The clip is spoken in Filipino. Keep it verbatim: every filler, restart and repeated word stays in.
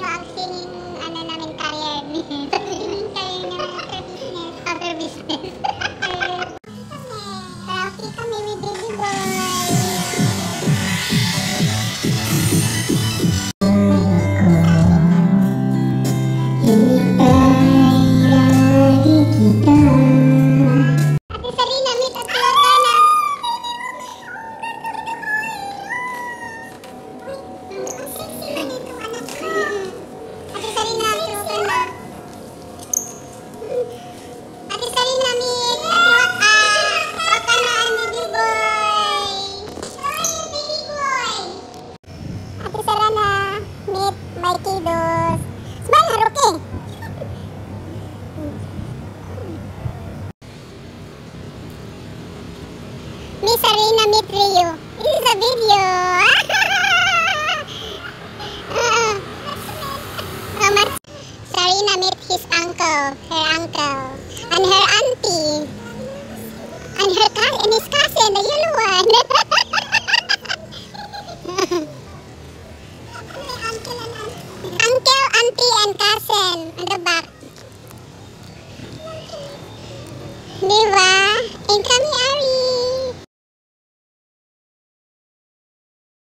acting ano namin career ni career namin after business. After business. Traffic kami with baby boy. Miss Arena meet Rio.